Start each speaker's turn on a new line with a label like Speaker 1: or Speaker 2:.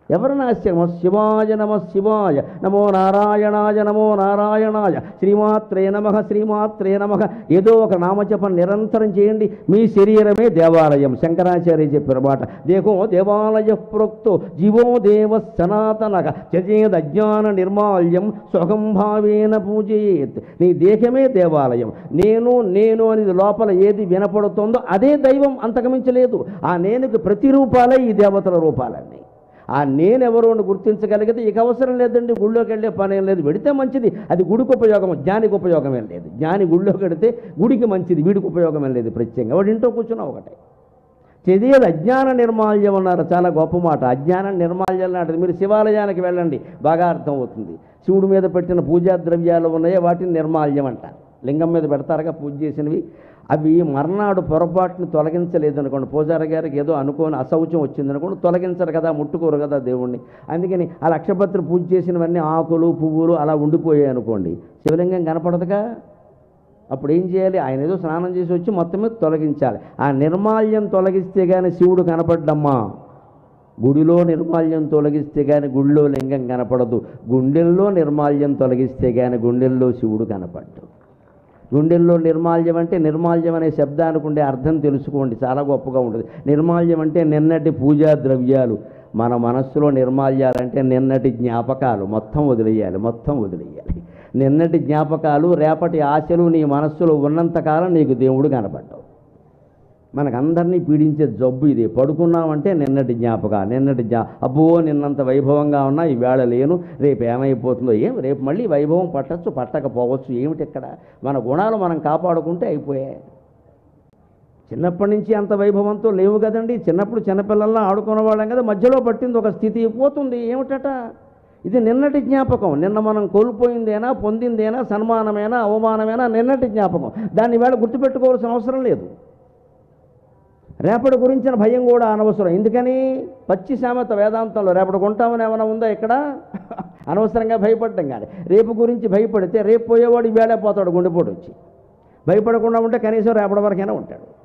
Speaker 1: ఎవరిని ఆశ్చర్యం? శివాయ నమ శివాయ, నమో నారాయణాయ నమో నారాయణాయ, శ్రీమాత్రే నమః శ్రీమాత్రే నమః, ఏదో ఒక నామజపం నిరంతరం చేయండి. మీ శరీరమే దేవాలయం. శంకరాచార్య చెప్పిన మాట, దేహో దేవాలయ ప్రోక్తో జీవో దేవ సనాతనః త్యజేద్ అజ్ఞాన నిర్మాల్యం స్వగం భావేన పూజయేత్. నీ దేహమే దేవాలయం. నేను నేను అనేది లోపల ఏది వినపడుతుందో అదే దైవం, అంతకుమించలేదు. ఆ నేనుకి ప్రతిరూపాలే ఈ దేవతల రూపాలన్నీ. ఆ నేనెవరో అని గుర్తించగలిగితే ఇక అవసరం లేదండి, గుళ్ళోకి వెళ్ళే పని ఏం లేదు. వెడితే మంచిది, అది గుడికి ఉపయోగం, జ్ఞానికి ఉపయోగం ఏం లేదు. జ్ఞాని గుళ్ళోకి వెడితే గుడికి మంచిది, వీడికి ఉపయోగం ఏం లేదు. ప్రత్యేకంగా వాడి ఇంట్లో కూర్చున్నా ఒకటే. చదివేది అజ్ఞాన నిర్మాల్యం అన్నారు, చాలా గొప్ప మాట. అజ్ఞానం నిర్మాల్యం లాంటిది. మీరు శివాలయానికి వెళ్ళండి, బాగా అర్థమవుతుంది. శివుడి మీద పెట్టిన పూజా ద్రవ్యాలు ఉన్నాయో వాటిని నిర్మాల్యం అంటారు. లింగం మీద పెడతారుగా పూజ చేసినవి, అవి మర్నాడు పొరపాటును తొలగించలేదనుకోండి, పూజారి గారికి ఏదో అనుకోని అశౌచం వచ్చిందనుకోండి, తొలగించరు కదా, ముట్టుకోరు కదా దేవుణ్ణి. అందుకని ఆ లక్షపత్రి పూజ చేసినవన్నీ ఆకులు పువ్వులు అలా ఉండిపోయాయి అనుకోండి, శివలింగం కనపడదుగా. అప్పుడు ఏం చేయాలి? ఆయన ఏదో స్నానం చేసి వచ్చి మొత్తం మీద తొలగించాలి. ఆ నిర్మాల్యం తొలగిస్తే కానీ శివుడు కనపడ్డమ్మా. గుడిలో నిర్మాల్యం తొలగిస్తే కానీ గుడిలో లింగం కనపడదు. గుండెల్లో నిర్మాల్యం తొలగిస్తే కానీ గుండెల్లో శివుడు కనపడ్డు. గుండెల్లో నిర్మాల్యం అంటే, నిర్మాల్యం అనే శబ్దానికి ఉండే అర్థం తెలుసుకోండి, చాలా గొప్పగా ఉంటుంది. నిర్మాల్యం అంటే నిన్నటి పూజా ద్రవ్యాలు. మన మనస్సులో నిర్మాల్యాలంటే నిన్నటి జ్ఞాపకాలు మొత్తం వదిలేయాలి, మొత్తం వదిలేయాలి. నిన్నటి జ్ఞాపకాలు, రేపటి ఆశలు నీ మనస్సులో ఉన్నంతకాలం నీకు దేవుడు కనపడ్డావు. మనకందరినీ పీడించే జబ్బు ఇది. పడుకున్నామంటే నిన్నటి జ్ఞాపకాలు, అబ్బో నిన్నంత వైభవంగా ఉన్నా ఈవేళ లేను, రేపు ఏమైపోతుందో, రేపు మళ్ళీ వైభవం పట్టచ్చు పట్టకపోవచ్చు, ఏమిటి ఇక్కడ. మన గుణాలు మనం కాపాడుకుంటే అయిపోయాయి. చిన్నప్పటి నుంచి అంత వైభవంతో లేవు కదండి. చిన్నప్పుడు చిన్నపిల్లల్లా ఆడుకునే వాళ్ళం కదా, మధ్యలో పట్టింది ఒక స్థితి, పోతుంది. ఏమిటట? ఇది నిన్నటి జ్ఞాపకం. నిన్న మనం కోల్పోయిందేనా, పొందిందేనా, సన్మానమేనా, అవమానమేనా, నిన్నటి జ్ఞాపకం. దాన్ని ఈవేళ గుర్తుపెట్టుకోవాల్సిన అవసరం లేదు. రేపటి గురించిన భయం కూడా అనవసరం. ఎందుకని? పచ్చి సామెత వేదాంతంలో. రేపటి కొంటామని ఏమైనా ఉందా ఇక్కడ? అనవసరంగా భయపడ్డం కానీ. రేపు గురించి భయపడితే రేపు పోయేవాడు ఈవేళ పోతాడు గుండెపోటు వచ్చి. భయపడకుండా ఉంటే కనీసం రేపటి వరకైనా ఉంటాడు.